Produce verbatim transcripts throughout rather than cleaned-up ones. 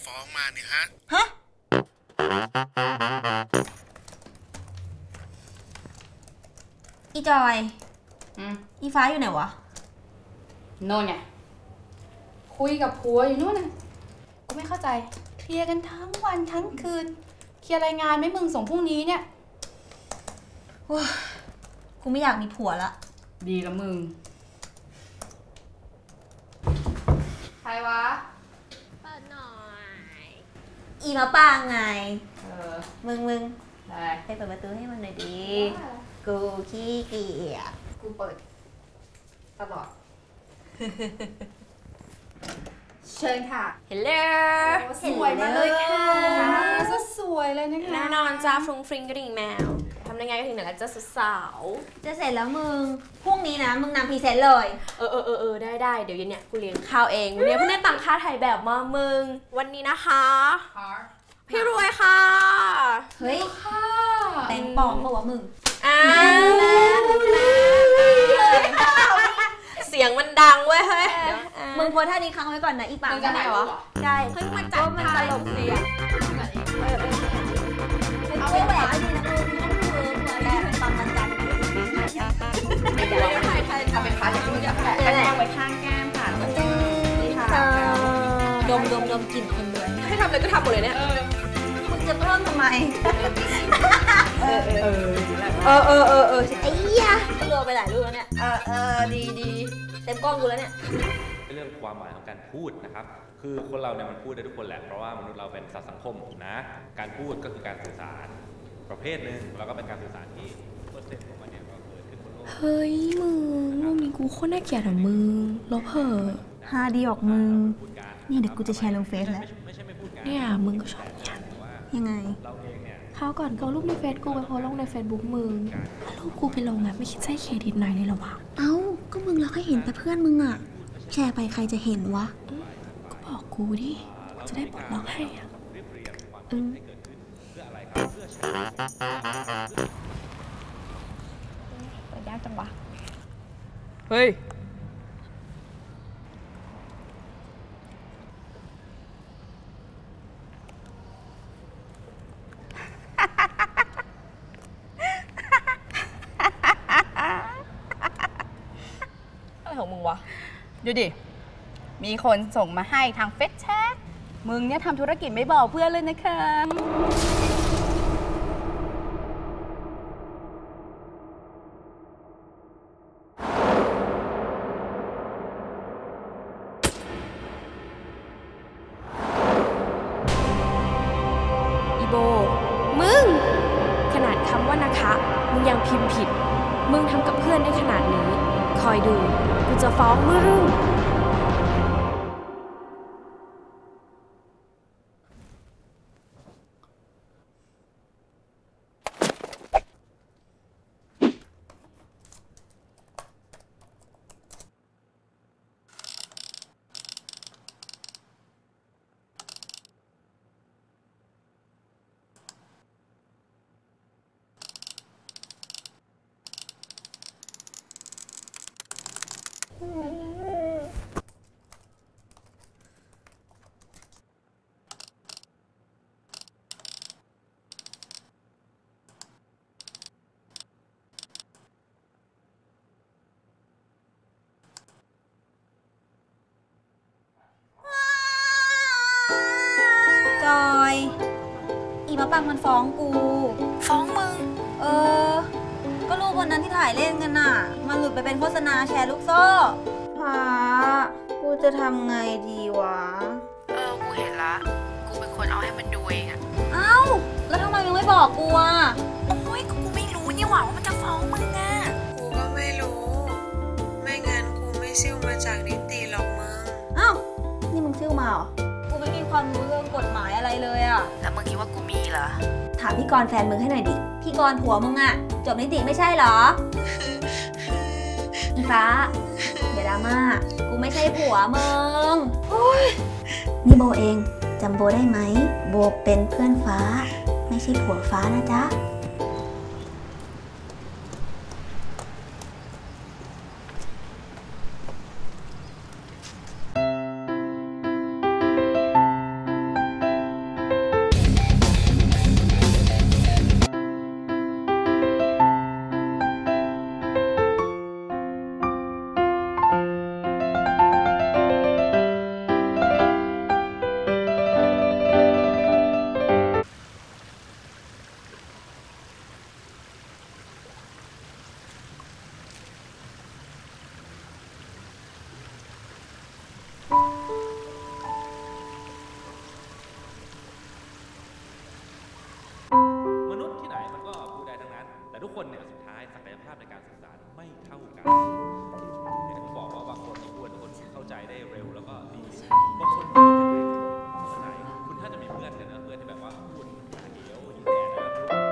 ฟ้องมาเนี่ยฮะฮะอีจอยอืมอีฟ้าอยู่ไหนวะโน่นไงคุยกับผัวอยู่นู่นน่ะกูไม่เข้าใจเคลียร์กันทั้งวันทั้งคืนเคลียร์รายงานไม่มึงส่งพรุ่งนี้เนี่ยว้ากูไม่อยากมีผัวละดีละมึงใครวะเปิดหน่อยอีมาปางไงเออมึงมึงไปเปิดประตูให้มันหน่อยดิกูขี้เกียจกูเปิดตลอดเชิญค่ะเฮลโลสวยมาเลยค่ะก็สวยเลยนะคะแน่นอนจ้าฟรุ้งฟริ้งกระดิ่งแมวทำได้ไงก็ถึงไหนแล้วจ้าสาวจะเสร็จแล้วมึงพรุ่งนี้นะมึงนำพรีเซนต์เลยเออเออเออเออได้ได้เดี๋ยวเย็นเนี่ยกูเลี้ยงข้าวเองวันนี้เพิ่งได้ตังค่าถ่ายแบบมามึงวันนี้นะคะพี่รวยค่ะเฮ้ยแตงปองปะวะมึงอ้าวเสียงมันดังเว้ยเฮ้ยมึงโพสท่านี้ค้างไว้ก่อนนะอีปางจะไหนวะใช่เฮ้ยมันจัดมันตลกดีอ่ะเออเออเอาไว้แหวนก็ดีนะมึงต้องเวิร์กเลยแบบตอนวันจันทร์ไม่ได้ไม่ถ่ายถ่ายทำเป็นพาร์ทอย่างที่มึงอยากแปะแปะไว้ข้างแก้มค่ะนี่ค่ะดมดมดมกลิ่นคนรวยให้ทำอะไรก็ทำหมดเลยเนี่ยมึงจะเพิ่มทำไมเออเออเออเออเออเออไอ้ยะรัวไปหลายรูปแล้วเนี่ยเออเออดีดีเต็มกล้องกูแล้วเนี่ยเป็นเรื่องความหมายของการพูดนะครับคือคนเราเนี่ยมันพูดได้ทุกคนแหละเพราะว่ามนุษย์เราเป็นสัตว์สังคมนะการพูดก็คือการสื่อสารประเภทหนึ่งแล้วก็เป็นการสื่อสารที่เปอร์เซ็นต์ของมันเนี่ยก็เกิดขึ้นบนโลกเฮ้ยมึงรูปนี้กูโคตรน่าเกลียดอ่ะมึงลบเหอะฮาดีออกมึงนี่เดี๋ยวกูจะแชร์ลงเฟซแล้วเนี่ยมึงก็ชอบเนี่ยยังไงคราวก่อนก็รูปในเฟซกูไปโพสลงในเฟซบุ๊กมึงรูปกูไปลงแบบไม่คิดใช้เครดิตหน่อยเลยหรอวะเอ้าก็มึงเราแค่เห็นแต่เพื่อนมึงอะแชร์ไปใครจะเห็นวะก็บอกกูดิจะได้ปลดล็อกให้อ่ะอืมเปิดยากจังวะเฮ้ยของมึงวะดูดิมีคนส่งมาให้ทางเฟซแชทมึงเนี่ยทำธุรกิจไม่บอกเพื่อนเลยนะคะอีโบมึงขนาดคำว่านะคะมึงยังพิมพ์ผิดมึงทำกับเพื่อนได้ขนาดนี้คอยดูกูจะฟ้องมึงจอยอีมาปังมันฟ้องกูฟ้องมึงเออก็รูปวันนั้นที่ถ่ายเล่นกันน่ะมันหลุดไปเป็นโฆษณาแชร์ลูกโซ่หากูจะทำไงดีวะเออกูเห็นละกูเป็นคนเอาให้มันดูเองอะเอ้าแล้วทำไมมึงไม่บอกกูอ่ะโอ้ยกูไม่รู้นี่หว่าว่ามันจะฟ้องมึงอะกูก็ไม่รู้ไม่งั้นกูไม่ซิ่วมาจากนิติหรอกมึงเอ้านี่มึงซิ่วมาเหรอกูไม่มีความรู้เรื่องกฎหมายอะไรเลยอ่ะแล้วมึงคิดว่ากูมีเหรอถามพี่กรณ์แฟนมึงให้หน่อยดิพี่กรณ์ผัวมึงอ่ะจบนิติไม่ใช่เหรออีฟ้าอย่าดราม่ากูไม่ใช่ผัวมึงนี่โบเองจำโบได้ไหมโบเป็นเพื่อนฟ้าไม่ใช่ผัวฟ้านะจ๊ะคนเนี่ยสุดท้ายศักยภาพในการสื่อสารไม่เท่ากันที่ผมบอกว่าบางคนนี่ควรคนเข้าใจได้เร็วแล้วก็ดีบางคนพูดยังไงเข้าใจคุณถ้าจะมีเพื่อนกันนะเพื่อนที่แบบว่าพูดเดียวยิ่งแต่นะ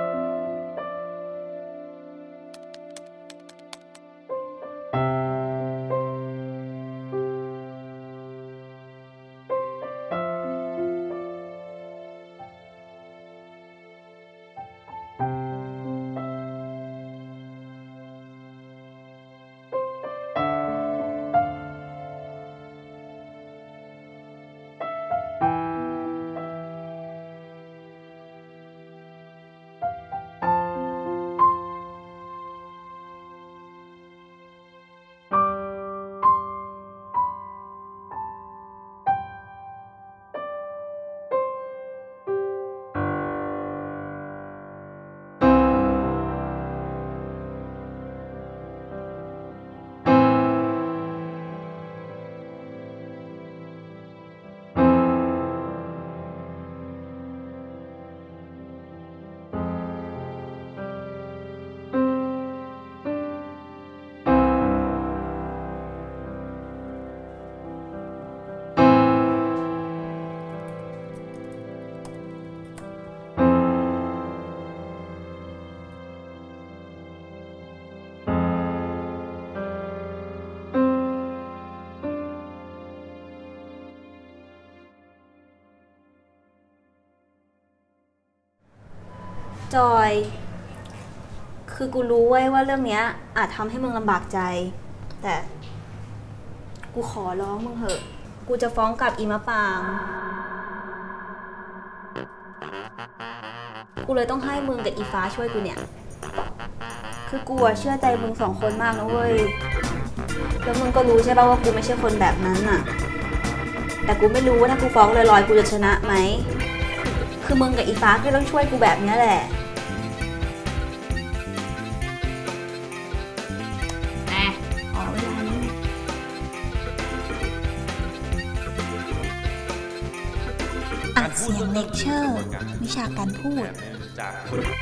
จอย คือกูรู้ไว้ว่าเรื่องเนี้ยอาจทำให้มึงลำบากใจ แต่กูขอร้องมึงเหอะ กูจะฟ้องกลับอีมะปาง กูเลยต้องให้มึงกับอีฟ้าช่วยกูเนี่ย คือกูเชื่อใจมึงสองคนมากนะเว้ย แล้วมึงก็รู้ใช่ป่ะว่ากูไม่ใช่คนแบบนั้นน่ะ แต่กูไม่รู้ว่าถ้ากูฟ้องลอยๆกูจะชนะไหม คือมึงกับอีฟ้าก็ต้องช่วยกูแบบนี้แหละอัดเสียงเลคเชอร์วิชาการพูดจาก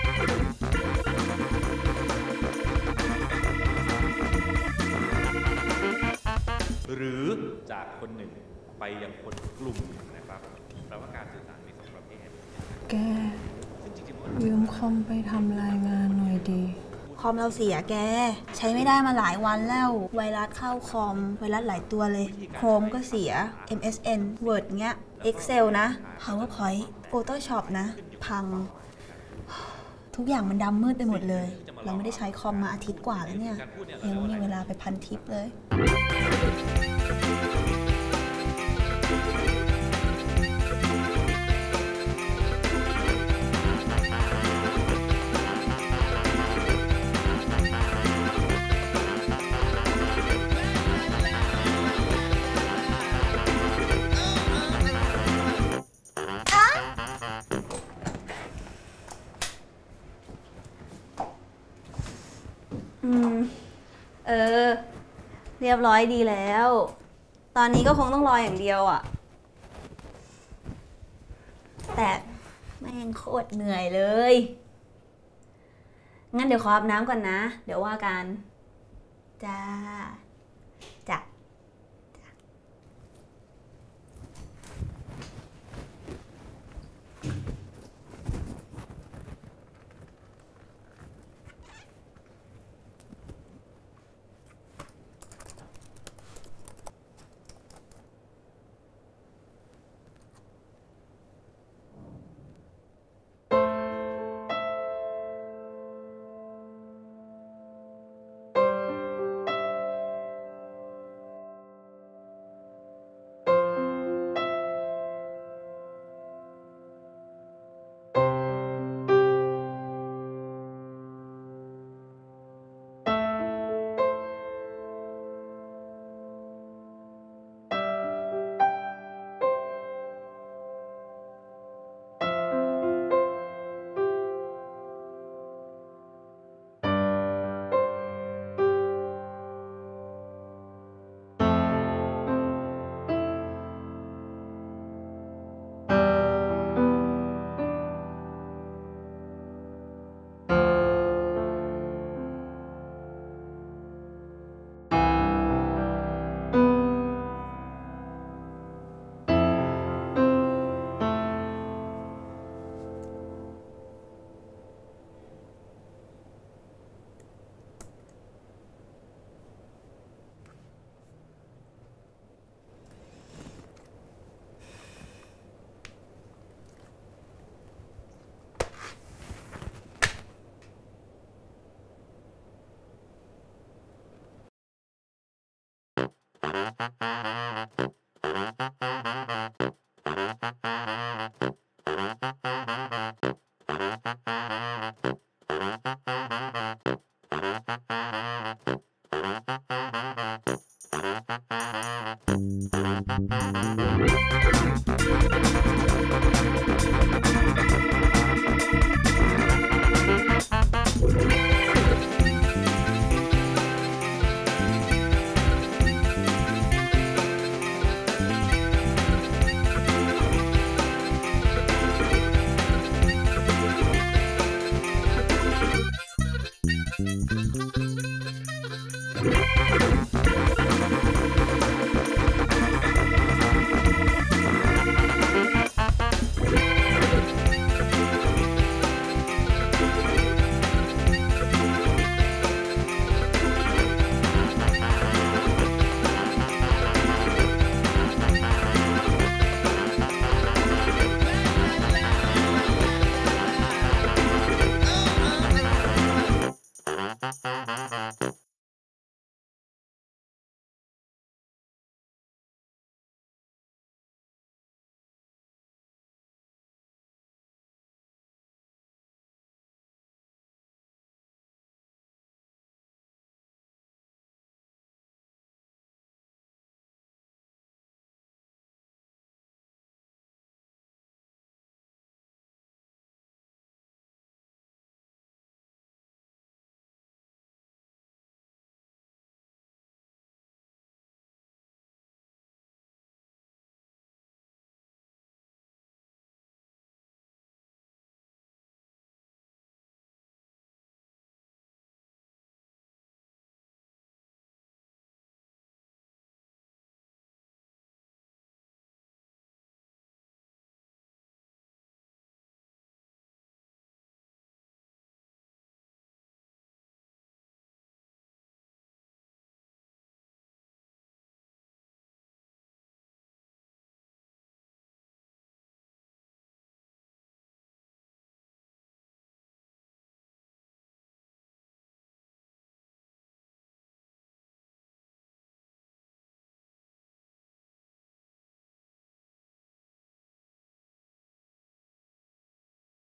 หรือจากคนหนึ่งไปยังคนกลุ่มหนึ่งนะครับแปลว่าการสื่อสารมีสองประเภทแกยืมคอมไปทำรายงานหน่อยดีคอมเราเสียแกใช้ไม่ได้มาหลายวันแล้วไวรัสเข้าคอมไวรัสหลายตัวเลย Chrome ก็เสีย เอ็ม เอส เอ็น Word เงี้ย Excel นะ PowerPoint Photoshop นะพังทุกอย่างมันดำมืดไปหมดเลยเราไม่ได้ใช้คอมมาอาทิตย์กว่าแล้วเนี่ยยังไม่มีเวลาไปพันทิปเลยอืมเออเรียบร้อยดีแล้วตอนนี้ก็คงต้องรออย่างเดียวอ่ะแต่แม่งโคตรเหนื่อยเลยงั้นเดี๋ยวขออาบน้ำก่อนนะเดี๋ยวว่ากันจ้า